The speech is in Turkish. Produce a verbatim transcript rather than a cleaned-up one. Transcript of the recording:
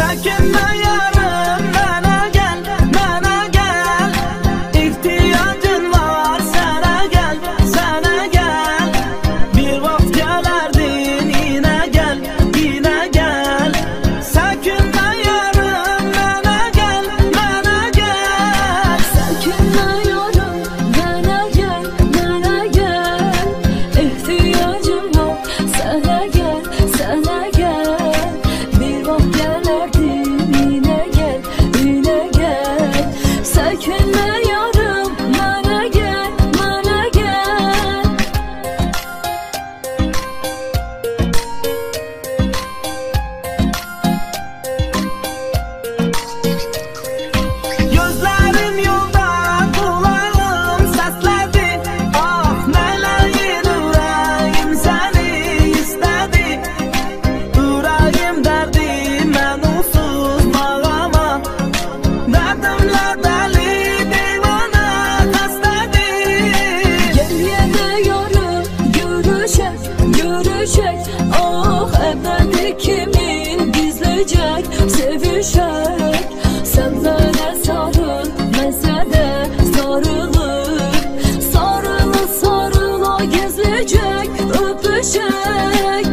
Çekinme yarım, bana gel, bana gel. İhtiyacın var, sana gel, sana gel. Bir vakit gelerdin, yine gel, yine gel. Çekinme yarım, bana gel, bana gel. Çekinme yarım, bana gel, bana gel. İhtiyacım var, sana gel, sana gel. Bir vakit gelerdin, yine gel, yine gel. Çekinme yarım, bana gel, bana gel. Gözlerim yolda, kulağım sesledi. Ah meleğin, yüreğim seni istedi. Yüreğim derdi, mən onsuz bağlama. Dərdimlə dəli divana xəstədir. Gel yine yarım, görüşek, görüşek. Ah ebedi kimin gizleyecek, sevişek. Sen bana sarıl, ben de sarılır. Sarılı sarıla gezecek, öpüşek.